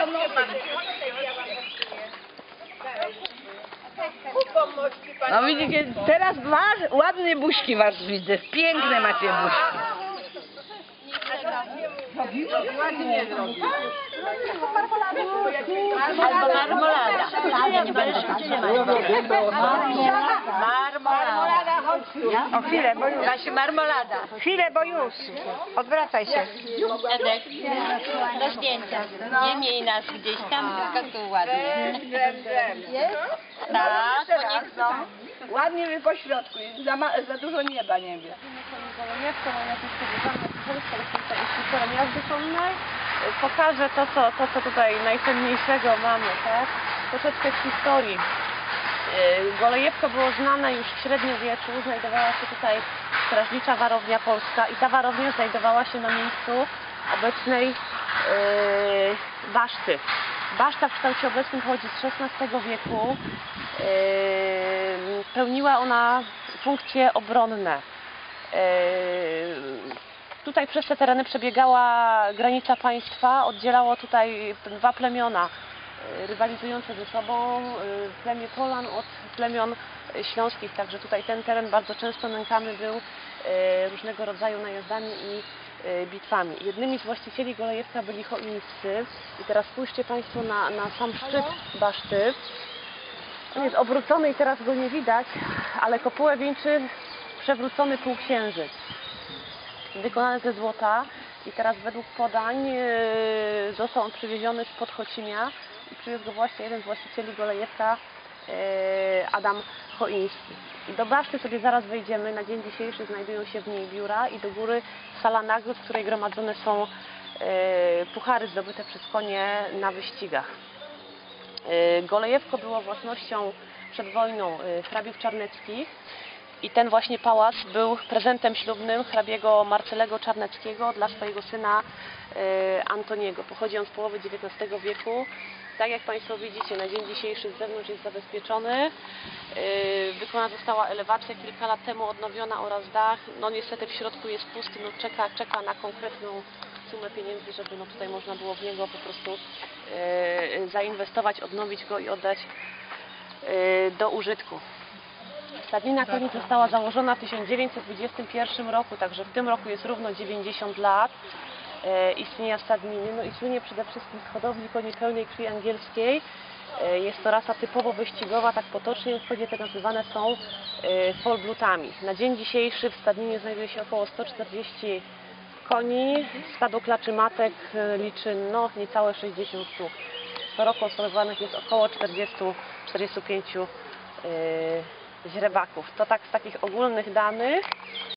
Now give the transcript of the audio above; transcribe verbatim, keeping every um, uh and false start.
No widzicie, teraz masz ładne buźki was widzę, piękne macie buźki. Ładnie zrobił. Albo marmolada. Marmolada. O chwilę, bo już. Właśnie marmolada. Chwilę, bo już. Odwracaj się. Edek, do zdjęcia. Nie miej nas gdzieś tam, tylko tu ładnie. Tak, to niech no. Ładnie wy po środku, za, ma, za dużo nieba nie wie. Jazdy konnej. Pokażę to co, to, co tutaj najcenniejszego mamy, tak? Troszeczkę z historii. Golejewko było znane już w średniowieczu, znajdowała się tutaj strażnicza warownia polska i ta warownia znajdowała się na miejscu obecnej yy, baszty. Baszta w kształcie obecnym pochodzi z szesnastego wieku. Yy, pełniła ona funkcje obronne. Yy, Tutaj przez te tereny przebiegała granica państwa, oddzielało tutaj dwa plemiona rywalizujące ze sobą, plemię Polan od plemion śląskich, także tutaj ten teren bardzo często nękany był różnego rodzaju najazdami i bitwami. Jednymi z właścicieli Golejewka byli choińscy i teraz spójrzcie Państwo na, na sam szczyt baszty. On jest obrócony i teraz go nie widać, ale kopułę wieńczy przewrócony półksiężyc. Wykonany ze złota i teraz według podań yy, został on przywieziony z Podchocimia i przywiózł go właśnie jeden z właścicieli Golejewka, yy, Adam Choiński. I do baszty sobie zaraz wejdziemy, na dzień dzisiejszy znajdują się w niej biura i do góry sala nagród, w której gromadzone są yy, puchary zdobyte przez konie na wyścigach. Yy, Golejewko było własnością przed wojną yy, hrabiów czarneckich. I ten właśnie pałac był prezentem ślubnym hrabiego Marcelego Czarneckiego dla swojego syna e, Antoniego. Pochodzi on z połowy dziewiętnastego wieku. Tak jak Państwo widzicie, na dzień dzisiejszy z zewnątrz jest zabezpieczony. E, wykonana została elewacja kilka lat temu odnowiona oraz dach. No niestety w środku jest pusty, no czeka, czeka na konkretną sumę pieniędzy, żeby no tutaj można było w niego po prostu e, zainwestować, odnowić go i oddać e, do użytku. Stadnina koni została założona w tysiąc dziewięćset dwudziestym pierwszym roku, także w tym roku jest równo dziewięćdziesiąt lat e, istnienia stadniny. No i słynie przede wszystkim z hodowli koni pełnej krwi angielskiej. E, jest to rasa typowo wyścigowa, tak potocznie w chodzie te nazywane są e, fullbloodami. Na dzień dzisiejszy w stadninie znajduje się około sto czterdzieści koni. Stado klaczy matek liczy no, niecałe sześćdziesiąt sztuk. Co roku obserwowanych jest około czterdzieści do czterdziestu pięciu e, źrebaków. To tak z takich ogólnych danych.